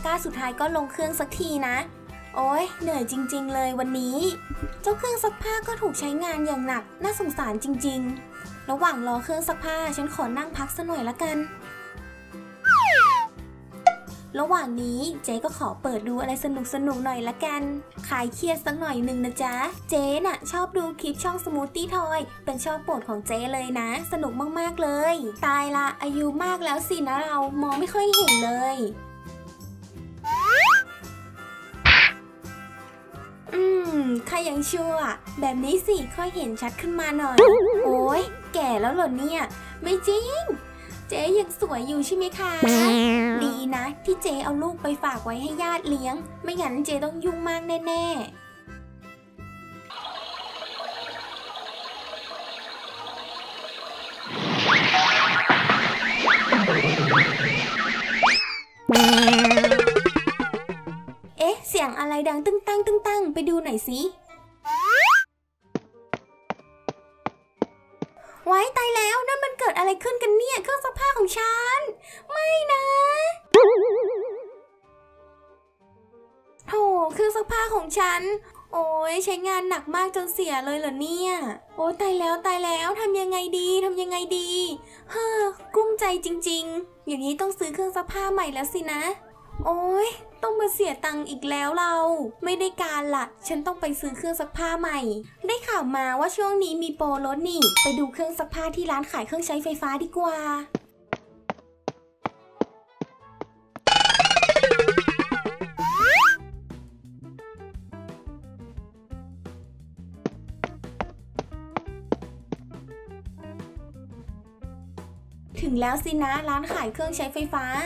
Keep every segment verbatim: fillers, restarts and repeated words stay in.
ก้าสุดท้ายก็ลงเครื่องสักทีนะโอ๊ยเหนื่อยจริงๆเลยวันนี้เจ้าเครื่องซักผ้าก็ถูกใช้งานอย่างหนักน่าสงสารจริงๆระหว่างรอเครื่องซักผ้าฉันขอนั่งพักสักหน่อยละกันระหว่างนี้เจ๊ก็ขอเปิดดูอะไรสนุกๆหน่อยละกันคลายเครียดสักหน่อยหนึ่งนะจ๊ะเจ๊น่ะชอบดูคลิปช่องสมูทตี้ทอยเป็นช่องโปรดของเจ๊เลยนะสนุกมากๆเลยตายละอายุมากแล้วสินะเรามองไม่ค่อยเห็นเลยอืมใครยังชั่วแบบนี้สิค่อยเห็นชัดขึ้นมาหน่อยโอ๊ยแก่แล้วเหรอเนี่ยไม่จริงเจ๊ยังสวยอยู่ใช่ไหมคะดีนะที่เจ๊เอาลูกไปฝากไว้ให้ญาติเลี้ยงไม่งั้นเจ๊ต้องยุ่งมากแน่ๆเอ๊ะเสียงอะไรดังตึ้งตั้งตึ้งตั้งไปดูหน่อยสิไว้ตายแล้วนั่นมันเกิดอะไรขึ้นกันเนี่ยเครื่องซักผ้าของฉันไม่นะโธ่เครื่องซักผ้าของฉันโอ้ยใช้งานหนักมากจนเสียเลยเหรอเนี่ยโอ้ยตายแล้วตายแล้วทำยังไงดีทำยังไงดีเฮ้อกลุ้มใจจริงๆอย่างนี้ต้องซื้อเครื่องซักผ้าใหม่แล้วสินะโอ้ยต้องมาเสียตังค์อีกแล้วเราไม่ได้การละฉันต้องไปซื้อเครื่องซักผ้าใหม่ได้ข่าวมาว่าช่วงนี้มีโปรลดนี่ไปดูเครื่องซักผ้าที่ร้านขายเครื่องใช้ไฟฟ้าดีกว่าถึงแล้วสินะร้านขายเครื่องใช้ไฟฟ้า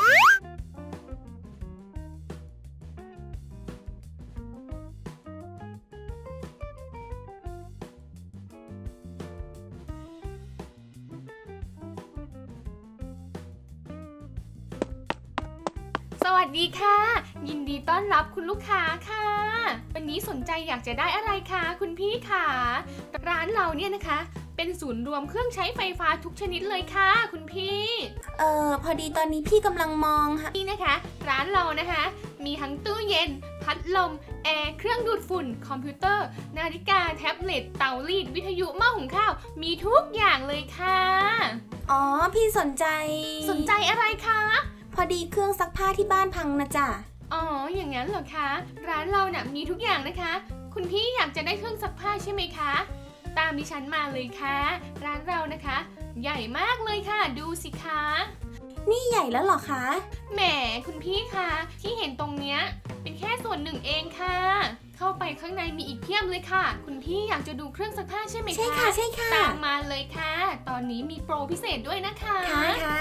สวัสดีค่ะยินดีต้อนรับคุณลูกค้าค่ะวันนี้สนใจอยากจะได้อะไรคะคุณพี่ค่ะร้านเราเนี่ยนะคะเป็นศูนย์รวมเครื่องใช้ไฟฟ้าทุกชนิดเลยค่ะคุณพี่เออพอดีตอนนี้พี่กำลังมองค่ะนี่นะคะร้านเรานะคะมีทั้งตู้เย็นพัดลมแอร์เครื่องดูดฝุ่นคอมพิวเตอร์นาฬิกาแท็บเล็ตเตารีดวิทยุหม้อหุงข้าวมีทุกอย่างเลยค่ะอ๋อพี่สนใจสนใจอะไรคะพอดีเครื่องซักผ้าที่บ้านพังนะจ๊ะอ๋ออย่างนั้นเหรอคะร้านเราเนี่ยมีทุกอย่างนะคะคุณพี่อยากจะได้เครื่องซักผ้าใช่ไหมคะตามดิฉันมาเลยค่ะร้านเรานะคะใหญ่มากเลยค่ะดูสิคะนี่ใหญ่แล้วเหรอคะแหมคุณพี่คะที่เห็นตรงเนี้ยเป็นแค่ส่วนหนึ่งเองค่ะเข้าไปข้างในมีอีกเพียบเลยค่ะคุณพี่อยากจะดูเครื่องซักผ้าใช่ไหมคะใช่ค่ะใช่ค่ะตามมาเลยค่ะตอนนี้มีโปรพิเศษด้วยนะคะค่ะค่ะ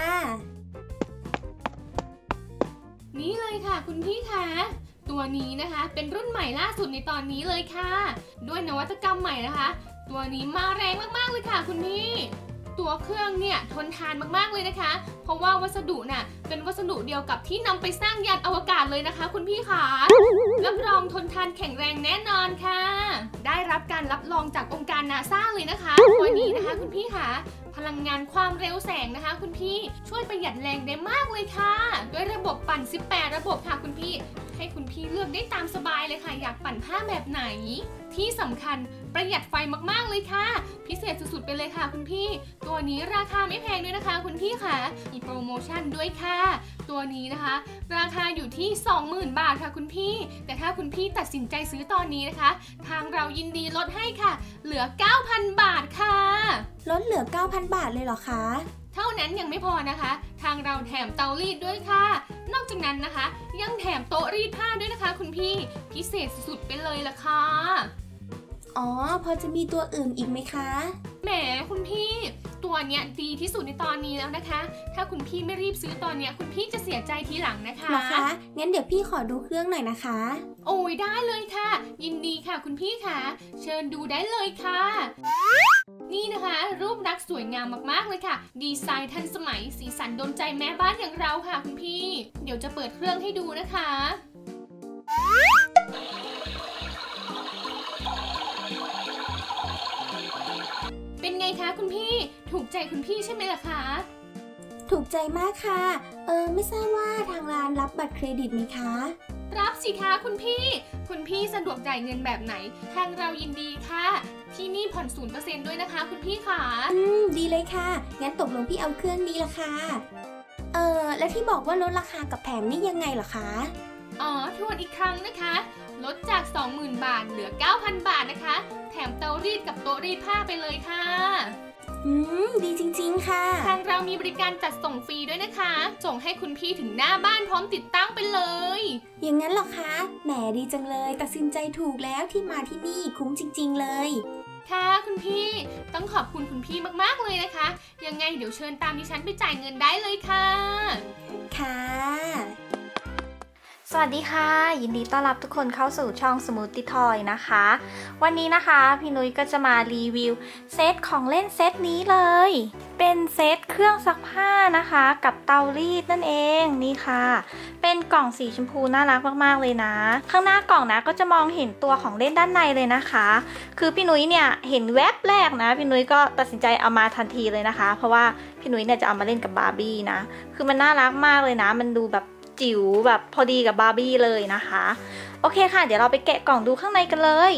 นี่เลยค่ะคุณพี่คะตัวนี้นะคะเป็นรุ่นใหม่ล่าสุดในตอนนี้เลยค่ะด้วยนวัตกรรมใหม่นะคะตัวนี้มาแรงมากๆเลยค่ะคุณพี่ตัวเครื่องเนี่ยทนทานมากๆเลยนะคะเพราะว่าวัสดุน่ะเป็นวัสดุเดียวกับที่นำไปสร้างยานอวกาศเลยนะคะคุณพี่ค่ะรับรองทนทานแข็งแรงแน่นอนค่ะได้รับการรับรองจากองค์การนาซาเลยนะคะตัวนี้นะคะคุณพี่ค่ะพลังงานความเร็วแสงนะคะคุณพี่ช่วยประหยัดแรงได้มากเลยค่ะด้วยระบบปั่นสิบแปดระบบค่ะคุณพี่ให้คุณพี่เลือกได้ตามสบายเลยค่ะอยากปั่นผ้าแบบไหนที่สำคัญประหยัดไฟมากๆเลยค่ะพิเศษสุดๆไปเลยค่ะคุณพี่ตัวนี้ราคาไม่แพงด้วยนะคะคุณพี่ค่ะมีโปรโมชั่นด้วยค่ะตัวนี้นะคะราคาอยู่ที่ สองหมื่น บาทค่ะคุณพี่แต่ถ้าคุณพี่ตัดสินใจซื้อตอนนี้นะคะทางเรายินดีลดให้ค่ะเหลือ เก้าพัน บาทค่ะลดเหลือ เก้าพัน บาทเลยเหรอคะเท่านั้นยังไม่พอนะคะทางเราแถมเตารีดด้วยค่ะนอกจากนั้นนะคะยังแถมโต๊ะรีดผ้าด้วยนะคะคุณพี่พิเศษสุดๆไปเลยล่ะค่ะอ๋อพอจะมีตัวอื่นอีกไหมคะแหมคุณพี่ตัวเนี้ยดีที่สุดในตอนนี้แล้วนะคะถ้าคุณพี่ไม่รีบซื้อตอนเนี้ยคุณพี่จะเสียใจทีหลังนะคะนะคะงั้นเดี๋ยวพี่ขอดูเครื่องหน่อยนะคะโอ้ยได้เลยค่ะยินดีค่ะคุณพี่ค่ะเชิญดูได้เลยค่ะนี่นะคะรูปลักษณ์สวยงามมากๆเลยค่ะดีไซน์ทันสมัยสีสันโดนใจแม่บ้านอย่างเราค่ะคุณพี่เดี๋ยวจะเปิดเครื่องให้ดูนะคะเป็นไงคะคุณพี่ถูกใจคุณพี่ใช่ไหมล่ะคะถูกใจมากค่ะเออไม่ทราบว่าทางร้านรับบัตรเครดิตไหมคะรับสิคะคุณพี่คุณพี่สะดวกจ่ายเงินแบบไหนทางเรายินดีค่ะที่นี่ผ่อน ศูนย์เปอร์เซ็นต์ ด้วยนะคะคุณพี่ค่ะอืมดีเลยค่ะงั้นตกลงพี่เอาเครื่องนี้ละค่ะเออแล้วที่บอกว่าลดราคากับแถมนี่ยังไงเหรอคะอ๋อทวนอีกครั้งนะคะลดจาก สองหมื่น บาทเหลือ เก้าพัน บาทนะคะแถมเตารีดกับโต๊ะรีดผ้าไปเลยค่ะอืมดีจริงๆค่ะทางเรามีบริการจัดส่งฟรีด้วยนะคะส่งให้คุณพี่ถึงหน้าบ้านพร้อมติดตั้งไปเลยอย่างนั้นเหรอคะแหมดีจังเลยตัดสินใจถูกแล้วที่มาที่นี่คุ้มจริงๆเลยค่ะคุณพี่ต้องขอบคุณคุณพี่มากๆเลยนะคะยังไงเดี๋ยวเชิญตามดิฉันไปจ่ายเงินได้เลยค่ะค่ะสวัสดีค่ะยินดีต้อนรับทุกคนเข้าสู่ช่อง Smoothie Toy นะคะวันนี้นะคะพี่นุ้ยก็จะมารีวิวเซตของเล่นเซตนี้เลยเป็นเซตเครื่องซักผ้านะคะกับเตารีดนั่นเองนี่ค่ะเป็นกล่องสีชมพูน่ารักมากๆเลยนะข้างหน้ากล่องนะก็จะมองเห็นตัวของเล่นด้านในเลยนะคะคือพี่นุ้ยเนี่ยเห็นแวบแรกนะพี่นุ้ยก็ตัดสินใจเอามาทันทีเลยนะคะเพราะว่าพี่นุ้ยเนี่ยจะเอามาเล่นกับบาร์บี้นะคือมันน่ารักมากเลยนะมันดูแบบจิ๋วแบบพอดีกับบาร์บี้เลยนะคะโอเคค่ะเดี๋ยวเราไปแกะกล่องดูข้างในกันเลย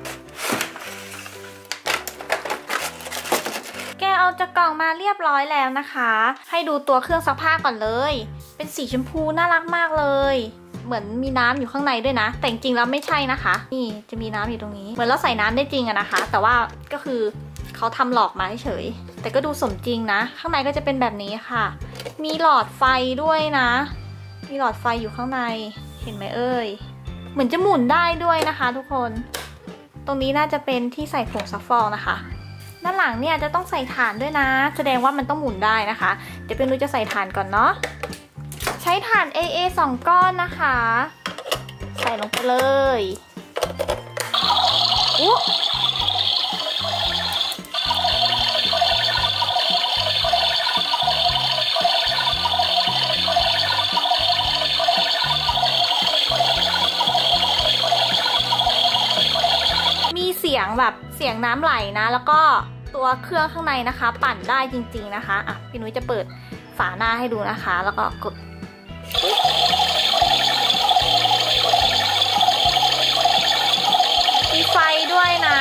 แกะเอาจากกล่องมาเรียบร้อยแล้วนะคะให้ดูตัวเครื่องซักผ้าก่อนเลยเป็นสีชมพูน่ารักมากเลยเหมือนมีน้ำอยู่ข้างในด้วยนะแต่จริงๆแล้วไม่ใช่นะคะนี่จะมีน้ำอยู่ตรงนี้เหมือนเราใส่น้ำได้จริงอะนะคะแต่ว่าก็คือเขาทำหลอกมาเฉยแต่ก็ดูสมจริงนะข้างในก็จะเป็นแบบนี้ค่ะมีหลอดไฟด้วยนะมีหลอดไฟอยู่ข้างในเห็นไหมเอ่ยเหมือนจะหมุนได้ด้วยนะคะทุกคนตรงนี้น่าจะเป็นที่ใส่ผงซักฟอกนะคะด้านหลังเนี่ยจะต้องใส่ถ่านด้วยนะแสดงว่ามันต้องหมุนได้นะคะเดี๋ยวเป็นนุ้ยจะใส่ถ่านก่อนเนาะใช้ถ่าน เอ เอ สองก้อนนะคะใส่ลงไปเลยอุ๊เสียงแบบเสียงน้ำไหลนะแล้วก็ตัวเครื่องข้างในนะคะปั่นได้จริงๆนะคะอ่ะพี่นุ้ยจะเปิดฝาหน้าให้ดูนะคะแล้วก็กดมีไฟด้วยนะ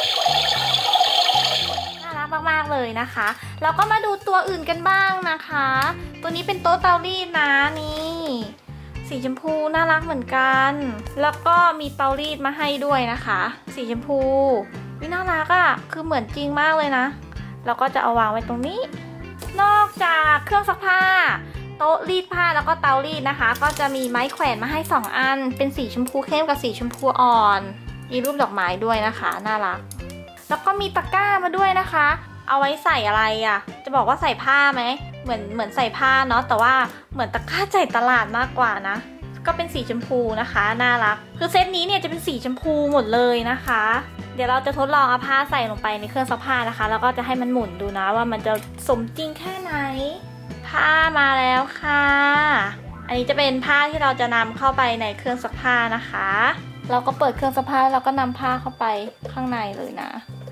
น่ารักมากๆเลยนะคะเราก็มาดูตัวอื่นกันบ้างนะคะตัวนี้เป็นโต๊ะเตารีดนะนี่สีชมพูน่ารักเหมือนกันแล้วก็มีเตารีดมาให้ด้วยนะคะสีชมพูวิน่ารักอะ่ะคือเหมือนจริงมากเลยนะเราก็จะเอาวางไว้ตรงนี้นอกจากเครื่องซักผ้าโต๊ะรีดผ้าแล้วก็เตารีดนะคะก็จะมีไม้แขวนมาให้สองอันเป็นสีชมพูเข้มกับสีชมพูอ่อนมีรูปดอกไม้ด้วยนะคะน่ารักแล้วก็มีตะกร้ามาด้วยนะคะเอาไว้ใส่อะไรอะ่ะจะบอกว่าใส่ผ้าไหมเหมือนเหมือนใส่ผ้าเนาะแต่ว่าเหมือนตะกร้าจ่ายตลาดมากกว่านะก็เป็นสีชมพูนะคะน่ารักคือเซตนี้เนี่ยจะเป็นสีชมพูหมดเลยนะคะเดี๋ยวเราจะทดลองเอาผ้าใส่ลงไปในเครื่องซักผ้านะคะแล้วก็จะให้มันหมุนดูนะว่ามันจะสมจริงแค่ไหนผ้ามาแล้วค่ะอันนี้จะเป็นผ้าที่เราจะนำเข้าไปในเครื่องซักผ้านะคะเราก็เปิดเครื่องซักผ้าแล้วก็นำผ้าเข้าไปข้างในเลยนะ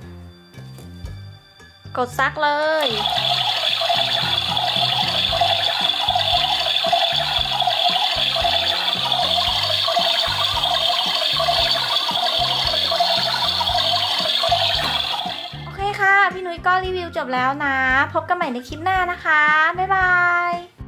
กดซักเลยโอเคค่ะพี่นุ้ยก็รีวิวจบแล้วนะพบกันใหม่ในคลิปหน้านะคะบ๊ายบาย